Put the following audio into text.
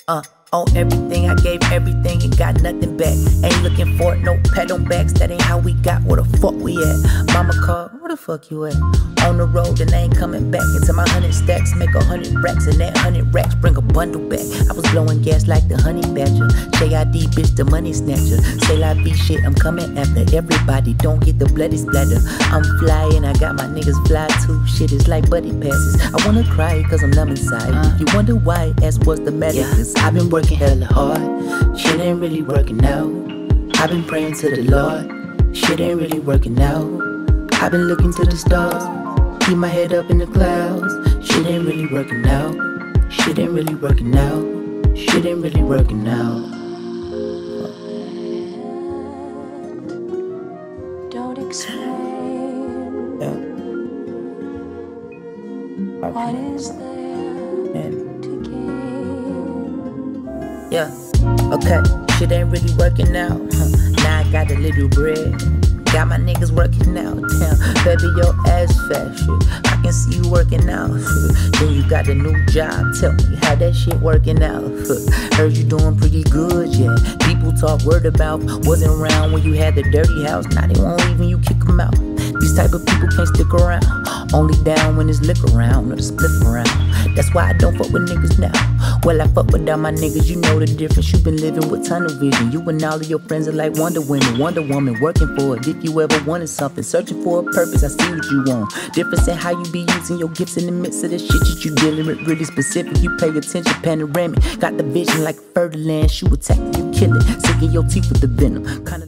On everything, I gave everything and got nothing back. Ain't looking for it, no pat on backs. That ain't how we got, where the fuck we at? Mama called, where the fuck you at? On the road and I ain't coming back. Into my 100 stacks, make 100 racks. And that 100 racks bring a bundle back. I was blowing gas like the honey badger. JID, bitch, the money snatcher. Say la vie shit, I'm coming after everybody. Don't get the bloody splatter. I'm flying, I got my niggas fly too. Shit is like buddy passes. I wanna cry cause I'm numb inside. You wonder why, ask what's the matter. Cause I've been working hella hard, shit ain't really working out. I've been praying to the Lord, shit ain't really working out. I've been looking to the stars, keep my head up in the clouds. Shit ain't really working out, shit ain't really working out, shit ain't really working out. Don't explain what is there to gain. Yeah, okay, shit ain't really working out. Now I got a little bread, got my niggas working out. Damn, baby, your ass fat shit. I can see you working out. Then you got a new job. Tell me how that shit working out. Heard you doing pretty good, yeah. People talk word about wasn't around when you had the dirty house. Now they won't leave when you kick them out. These type of people can't stick around. Only down when it's liquor around or the spliff around. That's why I don't fuck with niggas now. Well, I fuck with all my niggas, you know the difference. You been living with tunnel vision. You and all of your friends are like Wonder Women. Wonder Woman working for it. If you ever wanted something, searching for a purpose, I see what you want. Difference in how you be using your gifts in the midst of the shit that you dealing with. Really specific, you pay attention, panoramic. Got the vision like fertile land. You attack, you kill it. Sick in your teeth with the venom. Kinda